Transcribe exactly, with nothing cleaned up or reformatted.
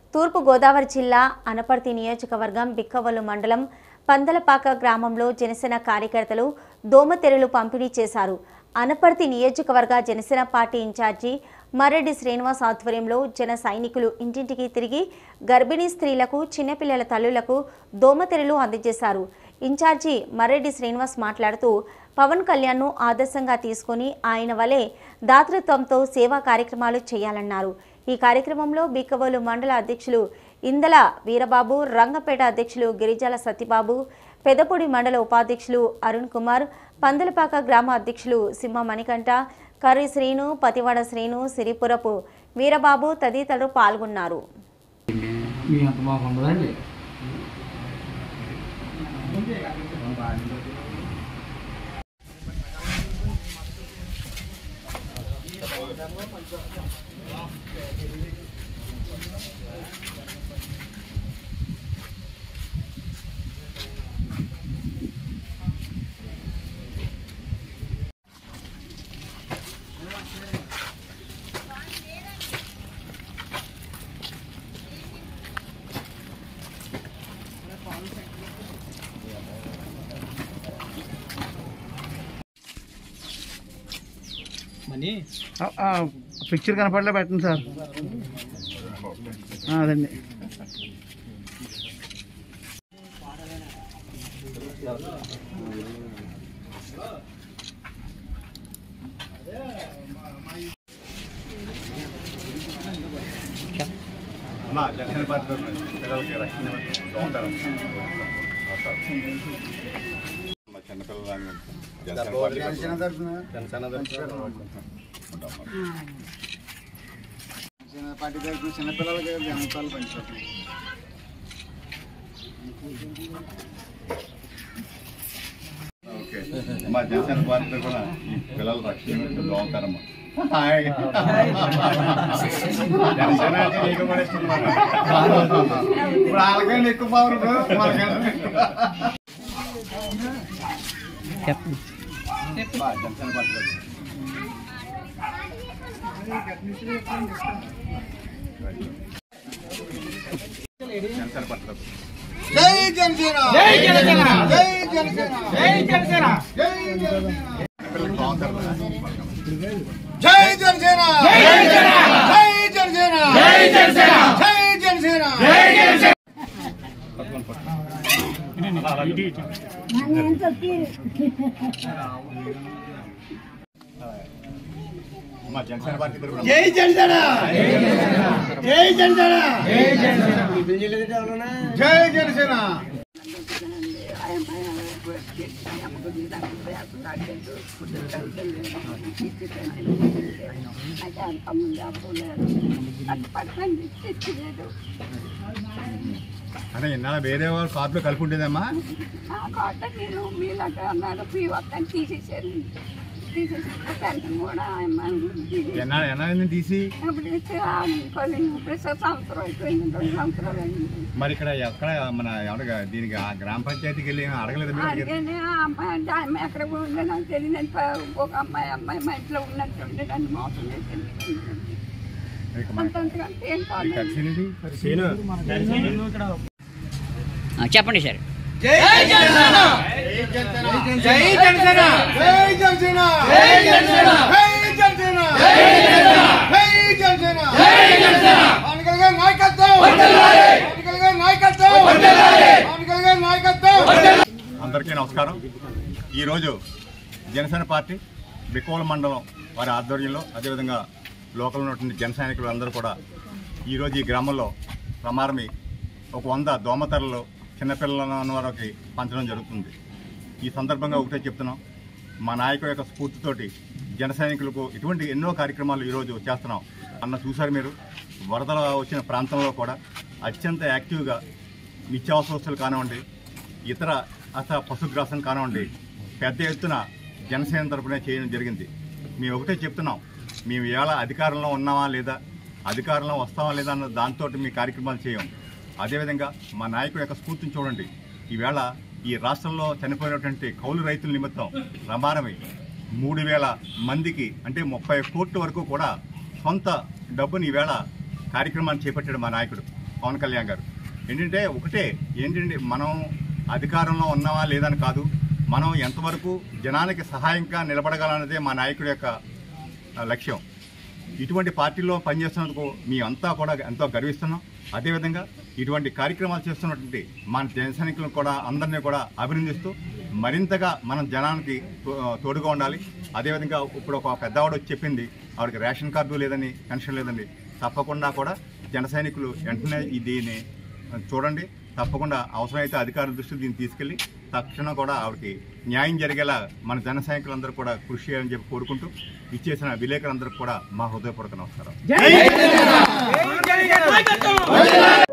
తూర్పు గోదావరి జిల్లా అనపర్తి నియోజకవర్గం బిక్కవోలు మండలం పందలపాక గ్రామంలో జనసేన కార్యకర్తలు దోమతెరలు పంపిణీ చేశారు. అనపర్తి నియోజకవర్గ జనసేన పార్టీ ఇన్ఛార్జి మర్రెడ్డి శ్రీనివాస్ ఆధ్వర్యంలో జన సైనికులు ఇంటింటికి తిరిగి గర్భిణీ స్త్రీలకు, చిన్నపిల్లల తల్లులకు దోమతెరలు అందజేశారు. ఇన్ఛార్జి మర్రెడ్డి శ్రీనివాస్ మాట్లాడుతూ పవన్ కళ్యాణ్ను ఆదర్శంగా తీసుకుని ఆయన వలె దాతృత్వంతో సేవా కార్యక్రమాలు చేయాలన్నారు. ఈ కార్యక్రమంలో బిక్కవోలు మండల అధ్యక్షులు ఇందల వీరబాబు, రంగపేట అధ్యక్షులు గిరిజాల సత్యబాబు, పెదపూడి మండల ఉపాధ్యక్షులు అరుణ్ కుమార్, పందలపాక గ్రామ అధ్యక్షులు సింహ మణికంఠ, కర్రి శ్రీను, పతివాడ శ్రీను, సిరిపురపు వీరబాబు తదితరులు పాల్గొన్నారు. పిక్చర్ కనపడలే పెట్టండి సార్. అదండి పార్టీ తరఫున చిన్నపిల్లలకి జనపాలు పంచుతాం. ఓకే, మా జనసేన పార్టీ తరఫున ఈ పిల్లల రక్షణ బాగుంటారమ్మా. జనసేన నీకు కూడా ఇస్తుంది. ఇప్పుడు వాళ్ళకంటే ఎక్కువ పవర్ మనకంటే జనసేన పార్టీ జనసేన పార్టీ జై జనసేన, జై జనసేన, జై జనసేన, జై జనసేన, జై జనసేన, జై జనసేన, జై జనసేన, జై జనసేన, జై జనసేన, జై జనసేన. మా జనసేన పార్టీ తరఫున జై జనసేన, జై జనసేన, జై జనసేన, జై జనసేన. అంటే ఇన్నాళ్ళ వేరే వాళ్ళు కార్డులో కలిపి ఉండేదమ్మా. నేను మీలాగా అన్నారు తీసేసారు తీసి మరి ఇక్కడ ఎక్కడ మన ఎవరిగా దీనికి గ్రామ పంచాయతీకి వెళ్ళి అడగలేదు? అమ్మాయి ఎక్కడ ఉండే నాకు తెలియదు. ఒక అమ్మాయి అమ్మాయి మా ఇంట్లో ఉన్నట్టుండే దాన్ని మోసం చేసింది. చెప్పండి సార్. జై జనసేన, జై జనసేన, జై జనసేన, జై జనసేన, జై జనసేన, జై జనసేన, జై జనసేన, జై జనసేన. పవన్ కళ్యాణ్ నాయకత్వం వర్ధిల్లాలి, పవన్ కళ్యాణ్ నాయకత్వం వర్ధిల్లాలి, పవన్ కళ్యాణ్ నాయకత్వం వర్ధిల్లాలి. అందరికీ నమస్కారం. ఈరోజు జనసేన పార్టీ బిక్కవోలు మండలం వారి ఆధ్వర్యంలో, అదేవిధంగా లోకల్ ఉన్నటువంటి జన సైనికులు అందరూ కూడా ఈరోజు ఈ గ్రామంలో ప్రమారమి ఒక వంద దోమతెరలు చిన్నపిల్లల వారికి పంచడం జరుగుతుంది. ఈ సందర్భంగా ఒకటే చెప్తున్నాం, మా నాయకుల యొక్క స్ఫూర్తితోటి జన సైనికులకు ఇటువంటి ఎన్నో కార్యక్రమాలు ఈరోజు చేస్తున్నాం. అన్న చూశారు మీరు, వరదలు వచ్చిన ప్రాంతంలో కూడా అత్యంత యాక్టివ్గా నిత్యావసర వస్తువులు కానివ్వండి, ఇతర అస పశుగ్రాసం కానివ్వండి, పెద్ద ఎత్తున జనసేన తరపునే చేయడం జరిగింది. మేము ఒకటే చెప్తున్నాం, మేము ఇవాళ అధికారంలో ఉన్నామా లేదా, అధికారంలో వస్తామా లేదా అన్న దాంతో మీ కార్యక్రమాలు చేయం. అదేవిధంగా మా నాయకుడి యొక్క స్ఫూర్తిని చూడండి. ఈవేళ ఈ రాష్ట్రంలో చనిపోయినటువంటి కౌలు రైతుల నిమిత్తం రమారమి మూడు వేల మందికి అంటే ముప్పై కోట్ల వరకు కూడా సొంత డబ్బుని ఈవేళ కార్యక్రమాన్ని చేపట్టాడు మా నాయకుడు. పవన్ కళ్యాణ్ గారు. ఏంటంటే ఒకటే ఏంటంటే మనం అధికారంలో ఉన్నావా లేదని కాదు, మనం ఎంతవరకు జనానికి సహాయంగా నిలబడగలన్నదే మా నాయకుడి యొక్క లక్ష్యం. ఇటువంటి పార్టీలో పనిచేస్తున్నందుకు మేమంతా కూడా ఎంతో గర్విస్తున్నాం. అదేవిధంగా ఇటువంటి కార్యక్రమాలు చేస్తున్నటువంటి మన జన సైనికులను కూడా అందరినీ కూడా అభినందిస్తూ మరింతగా మనం జనానికి తోడుగా ఉండాలి. అదేవిధంగా ఇప్పుడు ఒక పెద్దవాడు వచ్చి చెప్పింది ఆవిడకి రేషన్ కార్డు లేదని, పెన్షన్ లేదండి. తప్పకుండా కూడా జన సైనికులు వెంటనే దీన్ని చూడండి. తప్పకుండా అవసరమైతే అధికారుల దృష్టికి దీన్ని తీసుకెళ్లి తక్షణం కూడా ఆవిడకి న్యాయం జరిగేలా మన జన సైనికులందరూ కూడా కృషి చేయాలని చెప్పి కోరుకుంటూ ఇచ్చేసిన విలేకరులందరికీ కూడా మా హృదయపూర్వక నమస్కారం.